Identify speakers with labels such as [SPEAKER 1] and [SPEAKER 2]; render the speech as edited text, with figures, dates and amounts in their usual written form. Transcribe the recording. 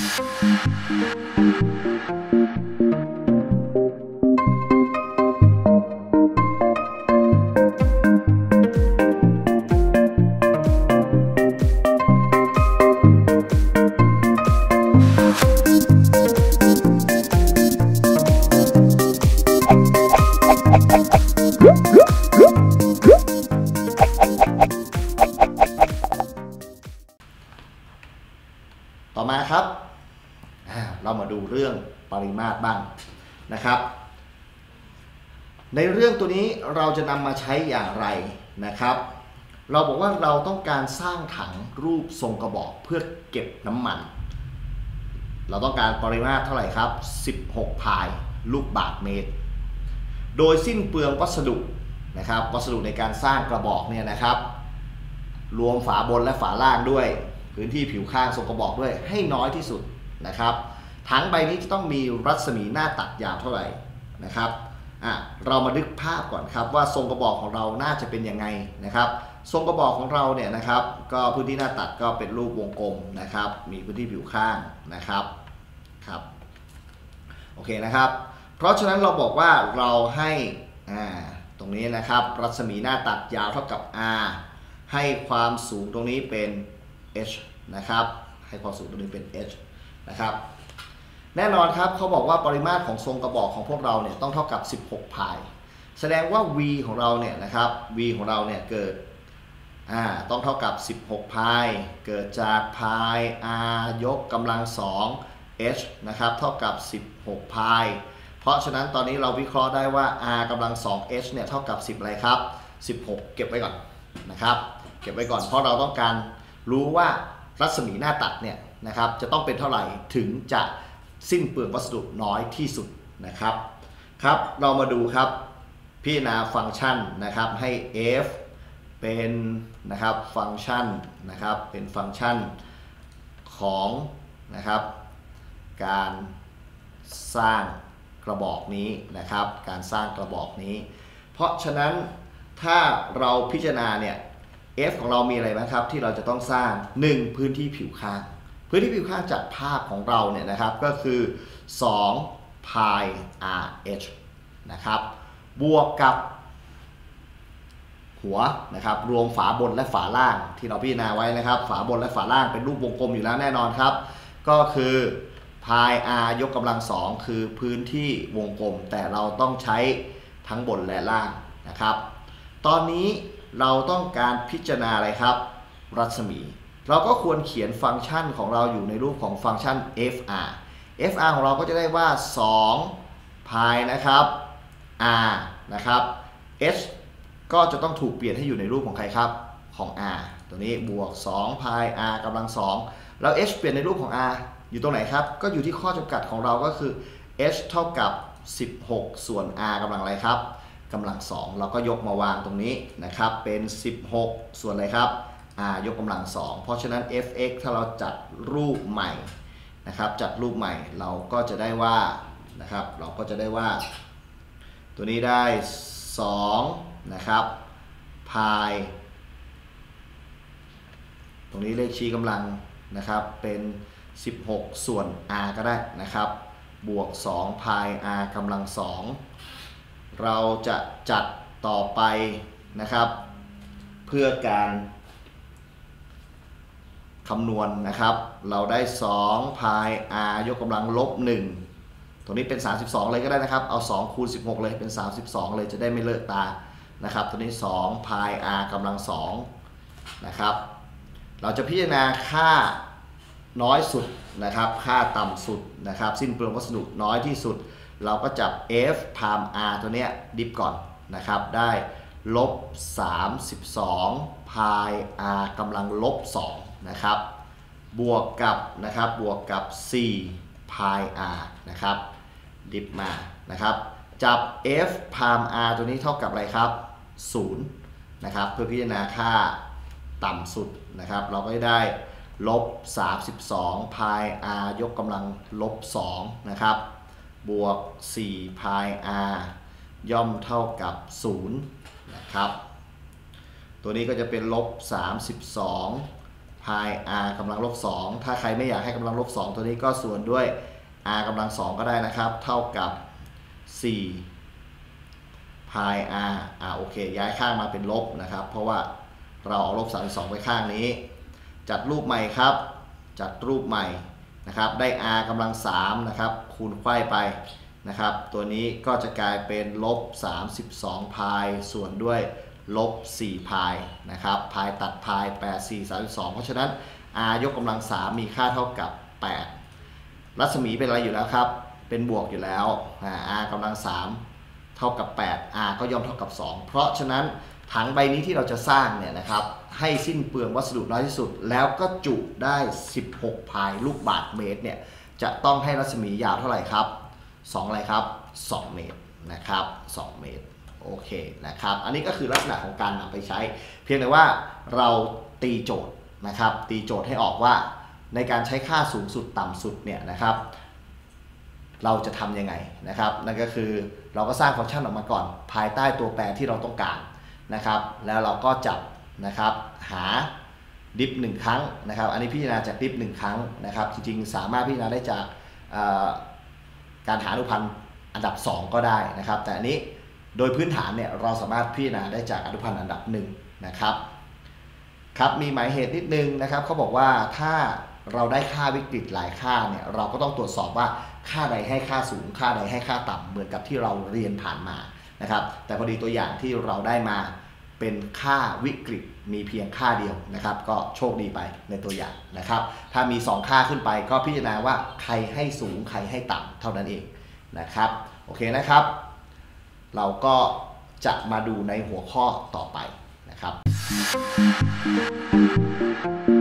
[SPEAKER 1] ต่อมาครับเรามาดูเรื่องปริมาตรบ้างนะครับในเรื่องตัวนี้เราจะนำมาใช้อย่างไรนะครับเราบอกว่าเราต้องการสร้างถังรูปทรงกระบอกเพื่อเก็บน้ำมันเราต้องการปริมาตรเท่าไหร่ครับ16 พายลูกบาศก์เมตรโดยสิ้นเปลืองวัสดุนะครับวัสดุในการสร้างกระบอกเนี่ยนะครับรวมฝาบนและฝาล่างด้วยพื้นที่ผิวข้างทรงกระบอกด้วยให้น้อยที่สุดนะครับถังใบนี้จะต้องมีรัศมีหน้าตัดยาวเท่าไหร่นะครับเรามานึกภาพก่อนครับว่าทรงกระบอกของเราน่าจะเป็นยังไงนะครับทรงกระบอกของเราเนี่ยนะครับก็พื้นที่หน้าตัดก็เป็นรูปวงกลมนะครับมีพื้นที่ผิวข้างนะครับโอเคนะครับเพราะฉะนั้นเราบอกว่าเราให้ตรงนี้นะครับรัศมีหน้าตัดยาวเท่ากับ r ให้ความสูงตรงนี้เป็น h นะครับให้ความสูงตรงนี้เป็น h นะครับแน่นอนครับเขาบอกว่าปริมาตรของทรงกระบอกของพวกเราเนี่ยต้องเท่ากับ16 พายแสดงว่า v ของเราเนี่ยนะครับ v ของเราเนี่ยเกิดต้องเท่ากับ16 พายเกิดจากพาย r ยกกำลัง2 h นะครับเท่ากับ16 พายเพราะฉะนั้นตอนนี้เราวิเคราะห์ได้ว่า r กำลัง2 h เนี่ยเท่ากับ10อะไรครับ16เก็บไว้ก่อนนะครับเก็บไว้ก่อนเพราะเราต้องการรู้ว่ารัศมีหน้าตัดเนี่ยนะครับจะต้องเป็นเท่าไหร่ถึงจะสิ้นเปลืองวัสดุน้อยที่สุดนะครับเรามาดูครับพิจารณาฟังก์ชันนะครับให้ f เป็นนะครับฟังก์ชันนะครับเป็นฟังก์ชันของนะครับการสร้างกระบอกนี้นะครับการสร้างกระบอกนี้เพราะฉะนั้นถ้าเราพิจารณาเนี่ย f ของเรามีอะไรบ้างครับที่เราจะต้องสร้าง1พื้นที่ผิวข้างพื้นที่ผิวข้างจากภาพของเราเนี่ยนะครับก็คือ2 พาย RH นะครับบวกกับหัวนะครับรวมฝาบนและฝาล่างที่เราพิจารณาไว้นะครับฝาบนและฝาล่างเป็นรูปวงกลมอยู่แล้วแน่นอนครับก็คือพาย r ยกกำลัง2คือพื้นที่วงกลมแต่เราต้องใช้ทั้งบนและล่างนะครับตอนนี้เราต้องการพิจารณาอะไรครับรัศมีเราก็ควรเขียนฟังก์ชันของเราอยู่ในรูปของฟังก์ชัน fr ของเราก็จะได้ว่า2 พายนะครับ r นะครับ h ก็จะต้องถูกเปลี่ยนให้อยู่ในรูปของใครครับของ r ตัวนี้บวก2 พาย r กำลัง2แล้ว h เปลี่ยนในรูปของ r อยู่ตรงไหนครับก็อยู่ที่ข้อจำกัดของเราก็คือ h เท่ากับ16ส่วน r กำลังอะไรครับกำลัง2เราก็ยกมาวางตรงนี้นะครับเป็น16ส่วนอะไรครับยกกำลัง2เพราะฉะนั้น fx ถ้าเราจัดรูปใหม่นะครับจัดรูปใหม่เราก็จะได้ว่านะครับเราก็จะได้ว่าตัวนี้ได้2นะครับพายตรงนี้เลขชี้กำลังนะครับเป็น16ส่วน r ก็ได้นะครับบวก2 พาย r กำลัง2เราจะจัดต่อไปนะครับเพื่อการคำนวณนะครับเราได้2 พาย r ยกกำลังลบ1ตรงนี้เป็น32เลยก็ได้นะครับเอา2คูณ16เลยเป็น32เลยจะได้ไม่เลอะตานะครับตัวนี้2 พาย r กำลัง2นะครับเราจะพิจารณาค่าน้อยสุดนะครับค่าต่ำสุดนะครับสิ้นเปลืองวัสดุน้อยที่สุดเราก็จับ f ไทม์ r ตัวเนี้ยดิฟก่อนนะครับได้ลบ32 พาย r กำลังลบ2นะครับบวกกับนะครับบวกกับ4 พาย r นะครับดิฟมานะครับจับ f ไทม์ r ตัวนี้เท่ากับอะไรครับ0นะครับเพื่อพิจารณาค่าต่ำสุดนะครับเราก็ได้ลบ32 พาย r ยกกำลังลบ2นะครับบวก4 พาย r ย่อมเท่ากับ0นะครับตัวนี้ก็จะเป็นลบ32 พ pi r กำลังลบ2ถ้าใครไม่อยากให้กำลังลบ2ตัวนี้ก็ส่วนด้วย r กำลัง2ก็ได้นะครับเท่ากับ4 pi r โอเคย้ายข้างมาเป็นลบนะครับเพราะว่าเราเอาลบ32ไปข้างนี้จัดรูปใหม่ครับจัดรูปใหม่นะครับได้ r กำลัง3นะครับคูณไขว้ไปนะครับตัวนี้ก็จะกลายเป็นลบ32 พายส่วนด้วยลบ4 พายนะครับพายตัดพาย8 4 32เพราะฉะนั้น r ยกกำลัง3มีค่าเท่ากับ8รัศมีเป็นอะไรอยู่แล้วครับเป็นบวกอยู่แล้ว r กำลัง3เท่ากับ8 r ก็ย่อมเท่ากับ2เพราะฉะนั้นถังใบนี้ที่เราจะสร้างเนี่ยนะครับให้สิ้นเปลืองวัสดุน้อยที่สุดแล้วก็จุได้16 พายลูกบาศก์เมตรเนี่ยจะต้องให้รัศมียาวเท่าไหร่ครับ2อะไรครับ2 เมตรนะครับ2 เมตรโอเคนะครับอันนี้ก็คือลักษณะของการนำไปใช้เพียงแต่ว่าเราตีโจทย์นะครับตีโจทย์ให้ออกว่าในการใช้ค่าสูงสุดต่ำสุดเนี่ยนะครับเราจะทำยังไงนะครับนั่นก็คือเราก็สร้างฟังก์ชันออกมาก่อนภายใต้ตัวแปรที่เราต้องการนะครับแล้วเราก็จับนะครับหาดิฟ1ครั้งนะครับอันนี้พิจารณาจากดิฟ1ครั้งนะครับจริงๆสามารถพิจารณาได้จากการหาอนุพันธ์อันดับ2ก็ได้นะครับแต่อันนี้โดยพื้นฐานเนี่ยเราสามารถพิจารณาได้จากอนุพันธ์อันดับ1นะครับครับมีหมายเหตุนิดนึงนะครับเขาบอกว่าถ้าเราได้ค่าวิกฤตหลายค่าเนี่ยเราก็ต้องตรวจสอบว่าค่าใดให้ค่าสูงค่าใดให้ค่าต่ำเหมือนกับที่เราเรียนผ่านมานะครับแต่พอดีตัวอย่างที่เราได้มาเป็นค่าวิกฤตมีเพียงค่าเดียวนะครับก็โชคดีไปในตัวอย่างนะครับถ้ามี2ค่าขึ้นไปก็พิจารณาว่าใครให้สูงใครให้ต่ำเท่านั้นเองนะครับโอเคนะครับเราก็จะมาดูในหัวข้อต่อไปนะครับ